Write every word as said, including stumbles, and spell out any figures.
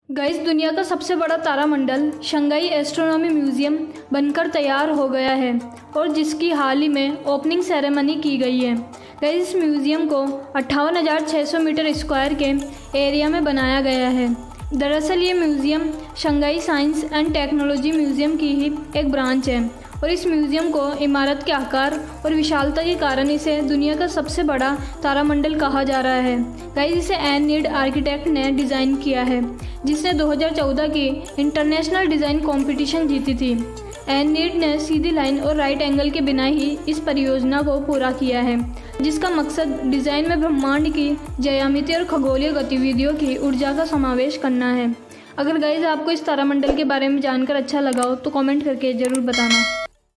Guys, दुनिया का सबसे बड़ा तारामंडल शंघाई एस्ट्रोनॉमी म्यूजियम बनकर तैयार हो गया है और जिसकी हाल ही में ओपनिंग सेरेमनी की गई है। गाइस, इस म्यूजियम को अट्ठावन हज़ार छः सौ मीटर स्क्वायर के एरिया में बनाया गया है। दरअसल ये museum Shanghai science and technology museum की ही एक ब्रांच है और इस म्यूजियम को इमारत के आकार और विशालता के कारण इसे दुनिया का सबसे बड़ा तारामंडल कहा जा रहा है। गाइस, इसे एन नीड आर्किटेक्ट ने डिज़ाइन किया है, जिसने दो हज़ार चौदह की इंटरनेशनल डिज़ाइन कंपटीशन जीती थी। एन नीड ने सीधी लाइन और राइट एंगल के बिना ही इस परियोजना को पूरा किया है, जिसका मकसद डिज़ाइन में ब्रह्मांड की ज्यामिति और खगोलीय गतिविधियों की ऊर्जा का समावेश करना है। अगर गाइस आपको इस तारामंडल के बारे में जानकर अच्छा लगा हो तो कमेंट करके ज़रूर बताना।